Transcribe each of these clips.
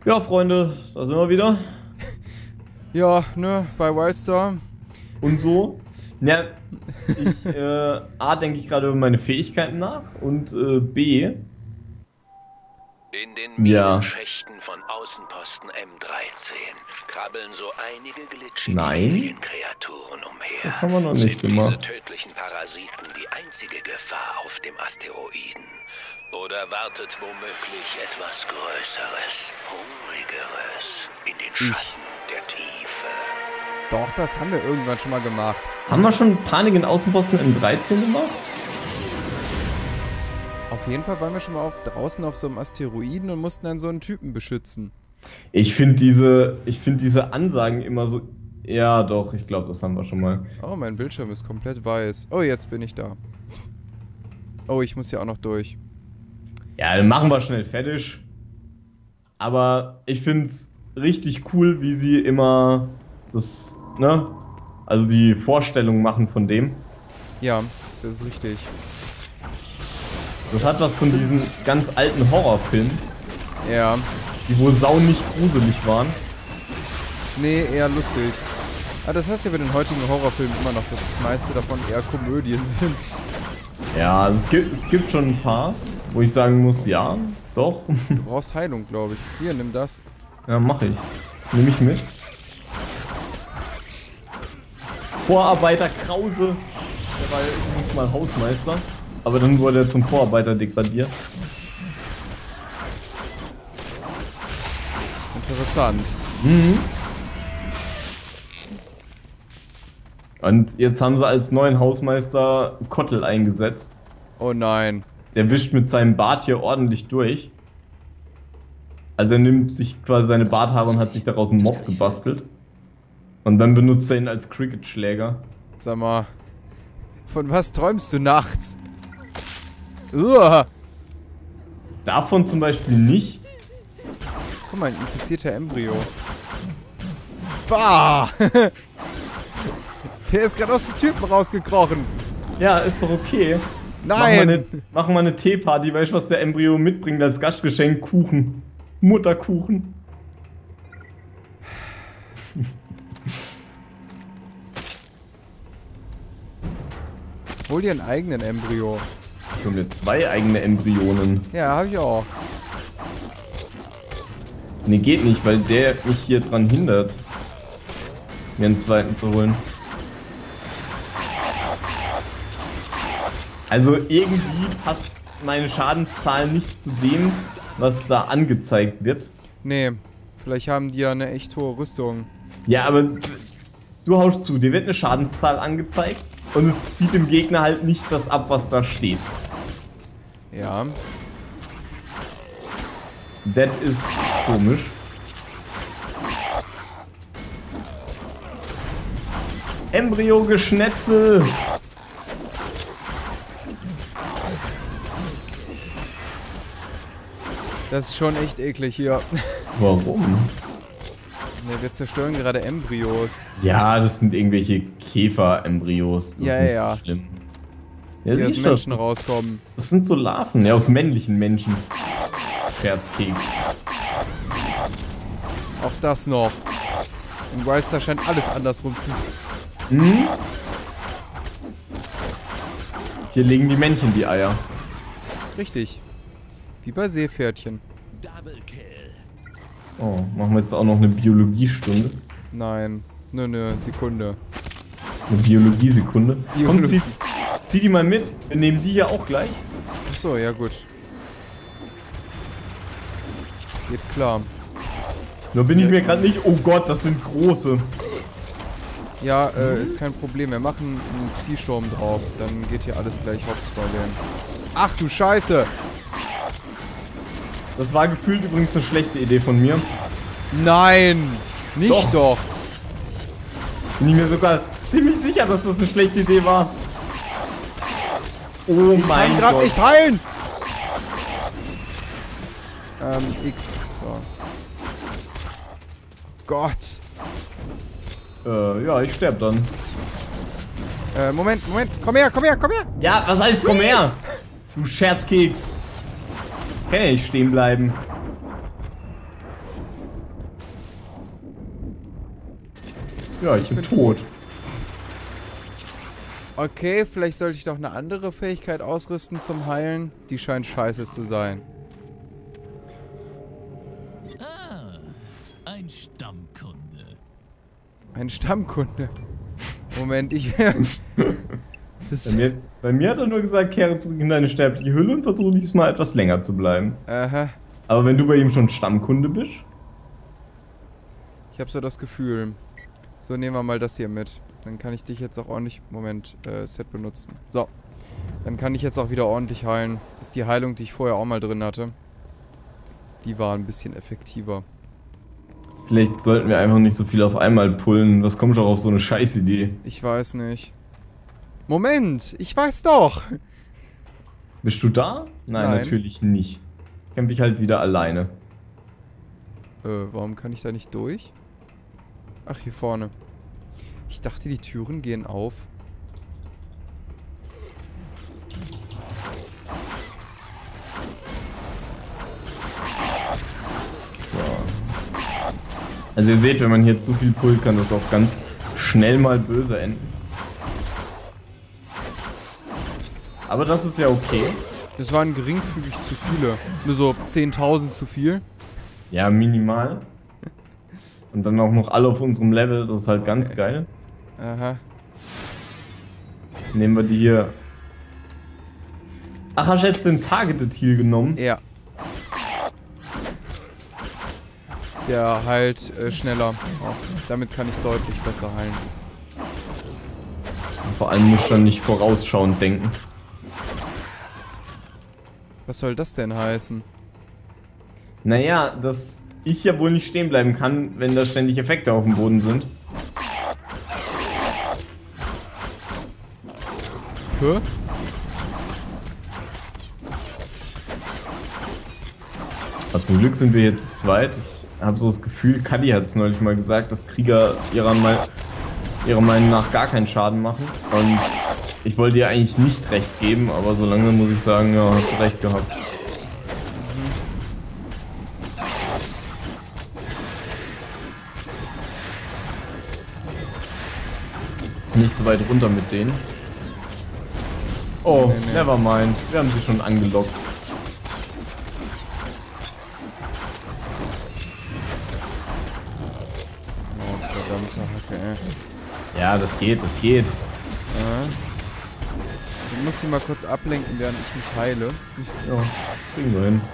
Ja, Freunde, da sind wir wieder. Ja, ne, bei Wildstorm. Und so. Ja, A, denke ich gerade über meine Fähigkeiten nach und B, In den ja, Minenschächten von Außenposten M13 krabbeln so einige glitschige Nein. Alienkreaturen umher. Das haben wir noch nicht Sind gemacht. diese tödlichen Parasiten die einzige Gefahr auf dem Asteroiden? Oder wartet womöglich etwas Größeres, Hungrigeres in den Schatten der Tiefe? Doch, das haben wir irgendwann schon mal gemacht. haben wir schon Panik in Außenposten im 13 gemacht? Auf jeden Fall waren wir schon mal draußen auf so einem Asteroiden und mussten dann so einen Typen beschützen. Ich finde diese Ansagen immer so. Ja, doch, ich glaube, das haben wir schon mal. Oh, mein Bildschirm ist komplett weiß. Oh, jetzt bin ich da. Oh, ich muss ja auch noch durch. Ja, dann machen wir schnell fertig. Aber ich finde es richtig cool, wie sie immer das, ne? Also die Vorstellung machen von dem. Ja, das ist richtig. Das hat was von diesen ganz alten Horrorfilmen, Ja. die wohl sau nicht gruselig waren. Nee, eher lustig. Ah, das heißt ja bei den heutigen Horrorfilmen immer noch, dass das meiste davon eher Komödien sind. Ja, also es gibt schon ein paar, wo ich sagen muss, ja, doch. Du brauchst Heilung, glaube ich. Hier, nimm das. Ja, mach ich. Nehme ich mit. Vorarbeiter Krause, der war ja übrigens mal Hausmeister, aber dann wurde er zum Vorarbeiter degradiert. Interessant. Mhm. Und jetzt haben sie als neuen Hausmeister Kottel eingesetzt. Oh nein. Der wischt mit seinem Bart hier ordentlich durch. Also er nimmt sich quasi seine Barthaare und hat sich daraus einen Mob gebastelt. Und dann benutzt er ihn als Cricket-Schläger. Sag mal, von was träumst du nachts? Uah. Davon zum Beispiel nicht. Guck mal, ein infizierter Embryo. Bah! Der ist gerade aus dem Typen rausgekrochen. Ja, ist doch okay. Nein! Machen wir eine Teeparty, weißt du, was der Embryo mitbringt als Gastgeschenk? Kuchen. Mutterkuchen. Hol dir einen eigenen Embryo. Ich hol mir 2 eigene Embryonen. Ja, hab ich auch. Nee, geht nicht, weil der mich hier dran hindert, mir einen zweiten zu holen. Also irgendwie passt meine Schadenszahl nicht zu dem, was da angezeigt wird. Nee, vielleicht haben die ja eine echt hohe Rüstung. Ja, aber du haust zu, dir wird eine Schadenszahl angezeigt und es zieht dem Gegner halt nicht das ab, was da steht. Ja. Das ist komisch. Embryo-Geschnetzel! Das ist schon echt eklig hier. Warum? Ne, wir zerstören gerade Embryos. Ja, das sind irgendwelche Käfer-Embryos. Das Ja, ist nicht ja. so schlimm. Ja, Die aus siehst du, Menschen rauskommen. das sind so Larven, ja, aus männlichen Menschen. Scherzkeks. Auch das noch. In Wildstar scheint alles andersrum zu sein. Hm? Hier legen die Männchen die Eier. Richtig. Wie bei Seepferdchen. Oh, machen wir jetzt auch noch eine Biologiestunde. Nein. Nö, Sekunde. Eine Biologiesekunde. Komm, Biologie. zieh die mal mit. Wir nehmen die hier auch gleich. Achso, ja gut. Geht klar. Nur bin ich mir gerade nicht... Oh Gott, das sind große. Ja, ist kein Problem. Wir machen einen Psysturm drauf. Dann geht hier alles gleich hops bei denen. Ach du Scheiße! Das war gefühlt übrigens eine schlechte Idee von mir. Nein! Nicht doch! Bin ich mir sogar ziemlich sicher, dass das eine schlechte Idee war. Oh Ich mein kann grad Gott. nicht heilen! X. So. Gott! Ja, ich sterb dann. Moment, komm her! Ja, was heißt, komm her? Du Scherzkeks. Kann ja nicht stehen bleiben. Ja, ich bin tot. Okay, vielleicht sollte ich doch eine andere Fähigkeit ausrüsten zum Heilen. Die scheint scheiße zu sein. Ah, ein Stammkunde. Ein Stammkunde. Moment, Bei mir hat er nur gesagt, kehre zurück in deine sterbliche Hülle und versuche diesmal etwas länger zu bleiben. Aha. Aber wenn du bei ihm schon Stammkunde bist? Ich habe so das Gefühl. So, nehmen wir mal das hier mit. Dann kann ich dich jetzt auch ordentlich... Moment, Set benutzen. So. Dann kann ich jetzt auch wieder ordentlich heilen. Das ist die Heilung, die ich vorher auch mal drin hatte. Die war ein bisschen effektiver. Vielleicht sollten wir einfach nicht so viel auf einmal pullen. Was kommt doch auf so eine Scheißidee? Ich weiß nicht. Moment, ich weiß doch. Bist du da? Nein, Nein. natürlich nicht. Kämpfe ich halt wieder alleine. Warum kann ich da nicht durch? Ach, hier vorne. Ich dachte, die Türen gehen auf. So. Also ihr seht, wenn man hier zu viel pullt, kann das auch ganz schnell mal böse enden. Aber das ist ja okay. Das waren geringfügig zu viele. Nur so 10.000 zu viel. Ja, minimal. Und dann auch noch alle auf unserem Level, das ist halt ganz geil. Aha. Nehmen wir die hier. Ach, hast du jetzt den Targeted Heal genommen? Ja. Der heilt schneller. Auch. Damit kann ich deutlich besser heilen. Vor allem muss man nicht vorausschauend denken. Was soll das denn heißen? Naja, dass ich ja wohl nicht stehen bleiben kann, wenn da ständig Effekte auf dem Boden sind. Hä? Aber zum Glück sind wir hier zu zweit. Ich habe so das Gefühl, Kadi hat es neulich mal gesagt, dass Krieger ihrer Meinung nach gar keinen Schaden machen. Und ich wollte ihr eigentlich nicht recht geben, aber so lange muss ich sagen, ja, hast du recht gehabt. Nicht so weit runter mit denen. Oh, Nee. never mind. Wir haben sie schon angelockt. Oh, verdammte Hacke, ey. Ja, das geht, das geht. Ja. Ich muss sie mal kurz ablenken, während ich mich heile. Ja, kriegen wir hin.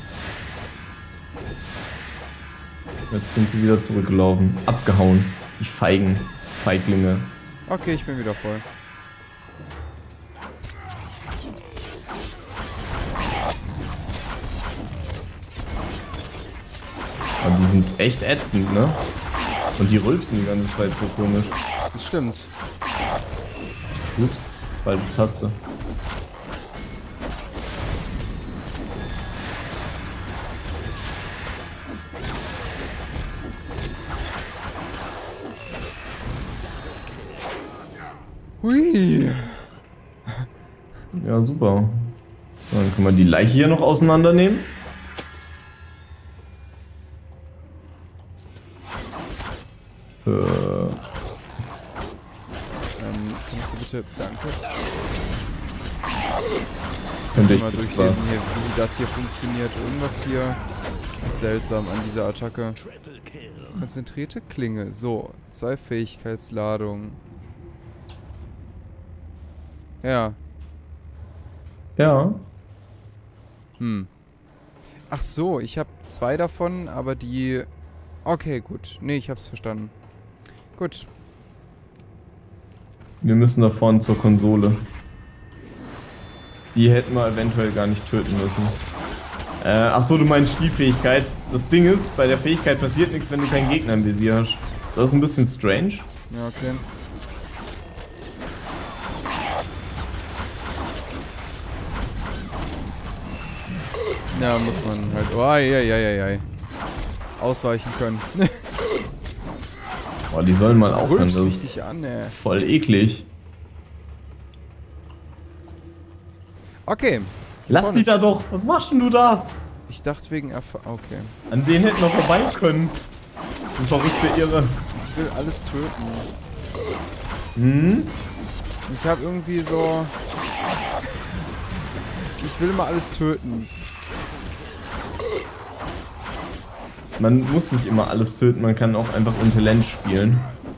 Jetzt sind sie wieder zurückgelaufen. Abgehauen. Die Feiglinge. Okay, ich bin wieder voll. Aber die sind echt ätzend, ne? Und die rülpsen die ganze Zeit so komisch. Das stimmt. Ups, falsche Taste. Hui. Ja, super. So, dann können wir die Leiche hier noch auseinandernehmen. Kannst du bitte... Danke. Könnte Mal durchlesen hier, wie das hier funktioniert. Irgendwas hier ist seltsam an dieser Attacke. Konzentrierte Klinge. So, 2 Fähigkeitsladungen. Ja. Ja. Ach so, ich habe 2 davon, aber die... Okay, gut. Nee, ich hab's verstanden. Gut. Wir müssen da vorne zur Konsole. Die hätten wir eventuell gar nicht töten müssen. Ach so, du meinst die Fähigkeit. Das Ding ist, bei der Fähigkeit passiert nichts, wenn du keinen Gegner im Visier hast. Das ist ein bisschen strange. Ja, okay. Ja, muss man halt... Oh, ei. Ausweichen können. Boah, die sollen mal aufhören. Rülpst Das richtig ist an, ey. voll eklig. Okay. Lass vorne. die da doch. Was machst denn du da? Ich dachte wegen Okay. An denen hätten wir vorbei können. Du verrückte Irre. Ich will alles töten. Hm? Ich habe irgendwie so... Ich will immer alles töten. Man muss nicht immer alles töten, man kann auch einfach Intelligenz spielen.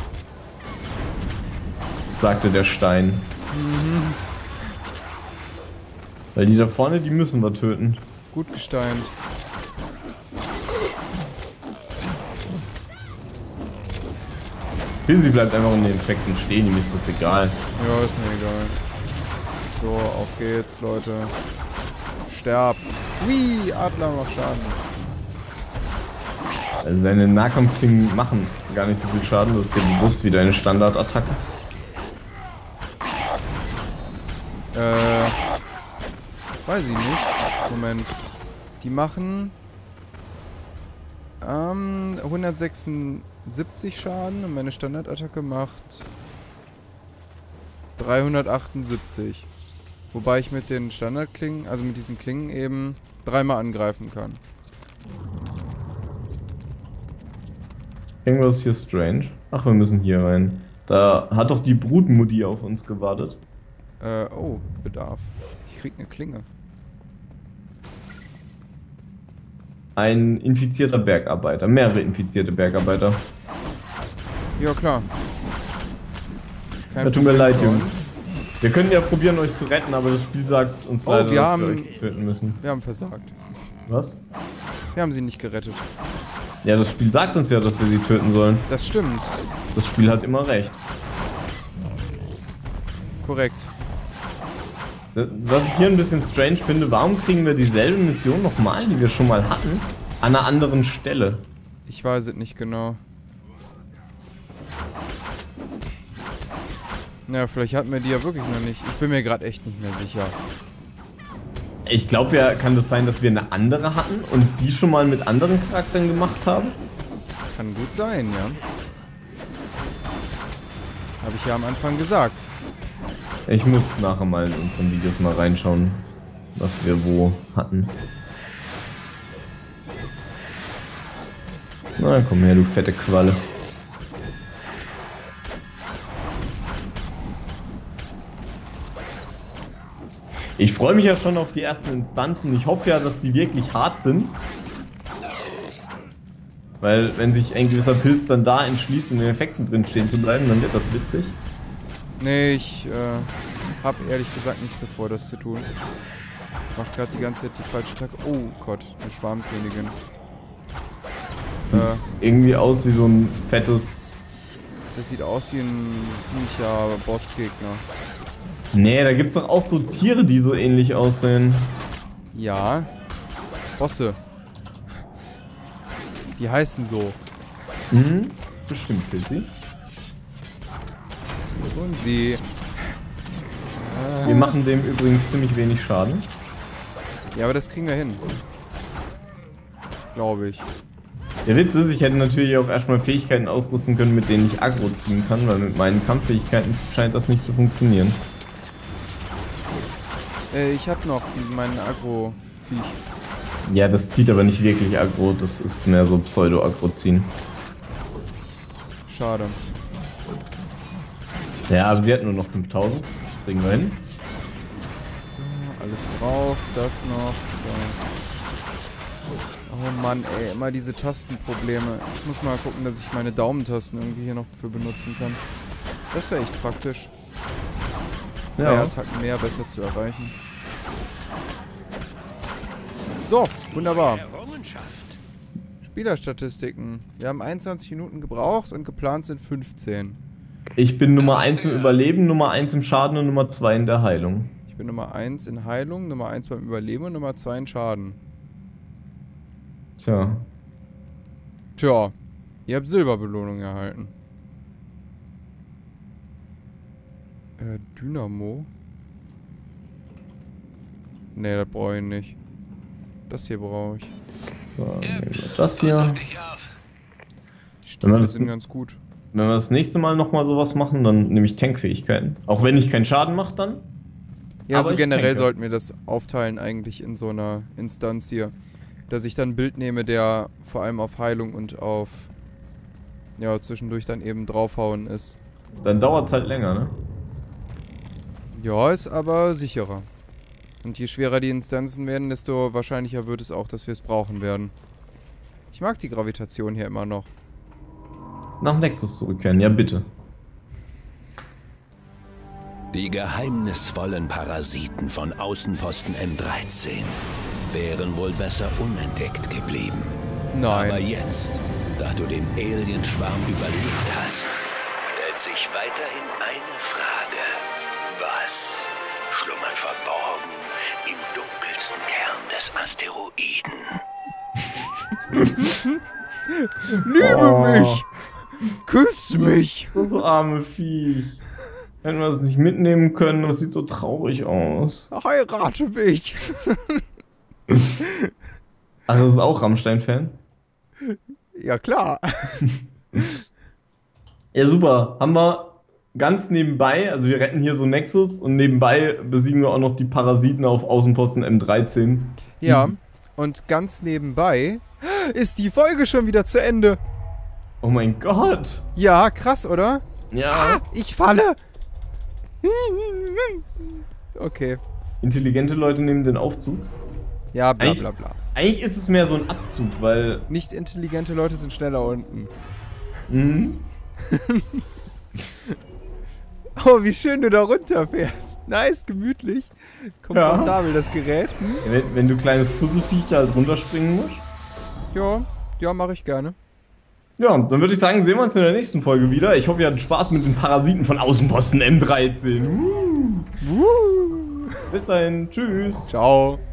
Sagte der Stein. Mhm. Weil die da vorne, die müssen wir töten. Gut gesteint. Pilsi bleibt einfach in den Effekten stehen, ihm ist das egal. Ja, ist mir egal. So, auf geht's, Leute. Sterb. Hui, Adler macht Schaden. Also seine Nahkampfklingen machen gar nicht so viel Schaden, das ist dir bewusst wie deine Standardattacke. Weiß ich nicht. Moment. Die machen 176 Schaden und meine Standardattacke macht 378. Wobei ich mit den Standardklingen, also mit diesen Klingen eben dreimal angreifen kann. Irgendwas hier strange. Ach, wir müssen hier rein. Da hat doch die Brutmutti auf uns gewartet. Oh, Bedarf. Ich krieg eine Klinge. Ein infizierter Bergarbeiter. Mehrere infizierte Bergarbeiter. Ja, klar. Ja, tut mir leid, Jungs. Wir können ja probieren, euch zu retten, aber das Spiel sagt uns leider, wir dass wir euch töten müssen. Wir haben versagt. Was? Wir haben sie nicht gerettet. Ja, das Spiel sagt uns ja, dass wir sie töten sollen. Das stimmt. Das Spiel hat immer recht. Korrekt. Was ich hier ein bisschen strange finde, warum kriegen wir dieselbe Mission nochmal, die wir schon mal hatten, an einer anderen Stelle? Ich weiß es nicht genau. Ja, vielleicht hatten wir die ja wirklich noch nicht. Ich bin mir gerade echt nicht mehr sicher. Ich glaube ja, kann das sein, dass wir eine andere hatten und die schon mal mit anderen Charakteren gemacht haben? Kann gut sein, ja. Habe ich ja am Anfang gesagt. Ich muss nachher mal in unseren Videos mal reinschauen, was wir wo hatten. Na komm her, du fette Qualle. Ich freue mich ja schon auf die ersten Instanzen. Ich hoffe ja, dass die wirklich hart sind. Weil wenn sich ein gewisser Pilz dann da entschließt, in den Effekten drin stehen zu bleiben, dann wird das witzig. Nee, ich habe ehrlich gesagt nicht so vor, das zu tun. Ich mach gerade die ganze Zeit die falsche Attacke. Oh Gott, eine Schwarmkönigin. Sieht irgendwie aus wie so ein fettes... Das sieht aus wie ein ziemlicher Bossgegner. Nee, da gibt's doch auch so Tiere, die so ähnlich aussehen. Ja. Bosse. Die heißen so. Mhm, bestimmt, Pilzi. Und sie. Wir machen dem übrigens ziemlich wenig Schaden. Ja, aber das kriegen wir hin. Glaube ich. Der Witz ist, ich hätte natürlich auch erstmal Fähigkeiten ausrüsten können, mit denen ich Aggro ziehen kann, weil mit meinen Kampffähigkeiten scheint das nicht zu funktionieren. Ich hab noch meinen Agro-Viech. Ja, das zieht aber nicht wirklich Aggro, das ist mehr so Pseudo-Aggro ziehen. Schade. Ja, aber sie hat nur noch 5000. Das kriegen wir hin. So, alles drauf, das noch. So. Oh Mann, ey, immer diese Tastenprobleme. Ich muss mal gucken, dass ich meine Daumentasten irgendwie hier noch für benutzen kann. Das wäre echt praktisch. Ja. Attacken mehr besser zu erreichen. So, wunderbar. Spielerstatistiken. Wir haben 21 Minuten gebraucht und geplant sind 15. Ich bin Nummer 1 im Überleben, Nummer 1 im Schaden und Nummer 2 in der Heilung. Ich bin Nummer 1 in Heilung, Nummer 1 beim Überleben und Nummer 2 in Schaden. Tja. Tja, ihr habt Silberbelohnung erhalten. Dynamo? Ne, das brauche ich nicht. Das hier brauche ich. So, nehmen wir das hier. Die Stiefel sind ganz gut. Wenn wir das nächste Mal nochmal sowas machen, dann nehme ich Tankfähigkeiten. Auch wenn ich keinen Schaden mache dann. Ja, also generell sollten wir das aufteilen eigentlich in so einer Instanz hier. Dass ich dann ein Bild nehme, der vor allem auf Heilung und auf ja, zwischendurch dann eben draufhauen ist. Dann dauert es halt länger, ne? Ja, ist aber sicherer. Und je schwerer die Instanzen werden, desto wahrscheinlicher wird es auch, dass wir es brauchen werden. Ich mag die Gravitation hier immer noch. Nach Nexus zurückkehren, ja bitte. Die geheimnisvollen Parasiten von Außenposten M13 wären wohl besser unentdeckt geblieben. Nein. Aber jetzt, da du den Alienschwarm überlebt hast, stellt sich weiterhin eine Frage. Was schlummert verborgen im dunkelsten Kern des Asteroiden? Liebe mich! Küss mich! Das arme Viech. Hätten wir es nicht mitnehmen können, das sieht so traurig aus. Heirate mich! Ach, das ist auch Rammstein-Fan? Ja, klar. Ja, super. Haben wir ganz nebenbei, also wir retten hier so Nexus und nebenbei besiegen wir auch noch die Parasiten auf Außenposten M13. Ja, und ganz nebenbei ist die Folge schon wieder zu Ende. Oh mein Gott. Ja, krass, oder? Ja. Ich falle! Okay. Intelligente Leute nehmen den Aufzug. Ja, bla bla bla. Eigentlich ist es mehr so ein Abzug, weil... Nicht intelligente Leute sind schneller unten. Mhm. Oh, wie schön du da runterfährst. Nice, gemütlich. Komfortabel, das Gerät. Hm? Wenn du kleines Fusselviech da halt runterspringen musst. Ja, mache ich gerne. Ja, dann würde ich sagen, sehen wir uns in der nächsten Folge wieder. Ich hoffe, ihr hattet Spaß mit den Parasiten von Außenposten M13. Bis dahin, tschüss. Ciao.